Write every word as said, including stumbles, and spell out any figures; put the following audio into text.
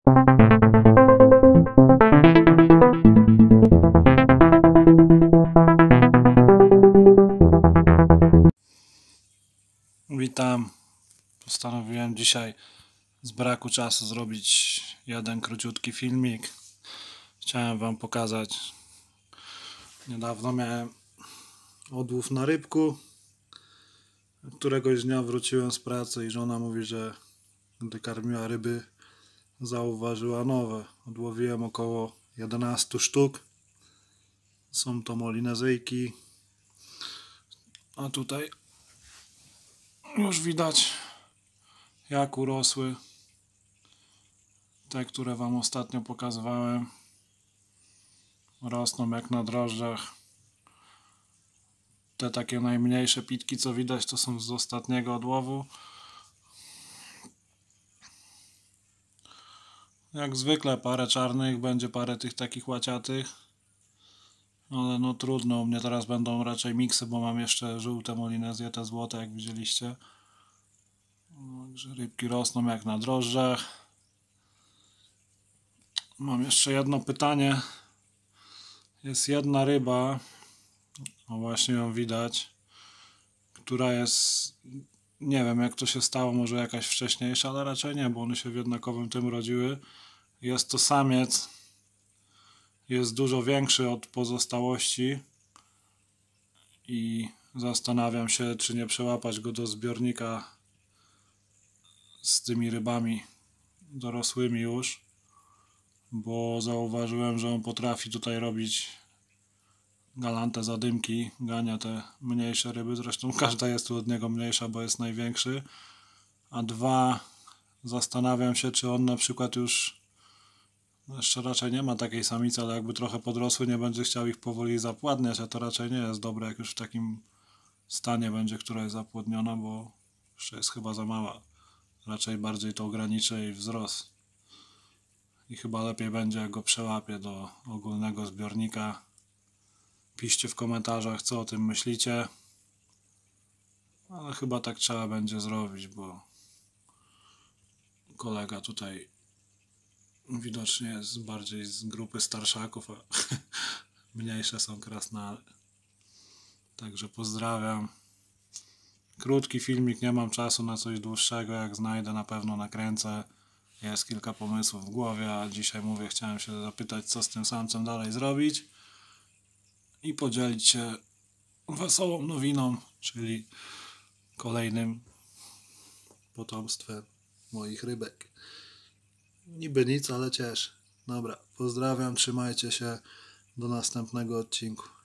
Witam. Postanowiłem dzisiaj z braku czasu zrobić jeden króciutki filmik. Chciałem wam pokazać. Niedawno miałem odłów na rybku. Któregoś dnia wróciłem z pracy i żona mówi, że gdy karmiła ryby, zauważyła nowe. Odłowiłem około jedenaście sztuk. Są to molinezyjki. A tutaj już widać, jak urosły te, które wam ostatnio pokazywałem. Rosną jak na drożdżach. Te takie najmniejsze pitki, co widać, to są z ostatniego odłowu. Jak zwykle parę czarnych, będzie parę tych takich łaciatych. Ale no trudno, u mnie teraz będą raczej miksy, bo mam jeszcze żółte molinezje, te złote, jak widzieliście. Także rybki rosną jak na drożdżach. Mam jeszcze jedno pytanie. Jest jedna ryba, o właśnie ją widać, która jest, nie wiem jak to się stało, może jakaś wcześniejsza, ale raczej nie, bo one się w jednakowym tym rodziły. Jest to samiec, jest dużo większy od pozostałości i zastanawiam się, czy nie przełapać go do zbiornika z tymi rybami dorosłymi już, bo zauważyłem, że on potrafi tutaj robić galante zadymki, gania te mniejsze ryby, zresztą każda jest tu od niego mniejsza, bo jest największy. A dwa, zastanawiam się, czy on na przykład już, jeszcze raczej nie ma takiej samicy, ale jakby trochę podrosły, nie będzie chciał ich powoli zapładniać, a to raczej nie jest dobre, jak już w takim stanie będzie, która jest zapłodniona, bo jeszcze jest chyba za mała. Raczej bardziej to ograniczy jej wzrost. I chyba lepiej będzie, jak go przełapię do ogólnego zbiornika. Piszcie w komentarzach, co o tym myślicie. Ale chyba tak trzeba będzie zrobić, bo kolega tutaj widocznie jest bardziej z grupy starszaków, a mniejsze są krasnale. Także pozdrawiam. Krótki filmik, nie mam czasu na coś dłuższego. Jak znajdę, na pewno nakręcę. Jest kilka pomysłów w głowie, a dzisiaj mówię, chciałem się zapytać, co z tym samcem dalej zrobić i podzielić się wesołą nowiną, czyli kolejnym potomstwem moich rybek. Niby nic, ale cieszy. Dobra, pozdrawiam, trzymajcie się, do następnego odcinku.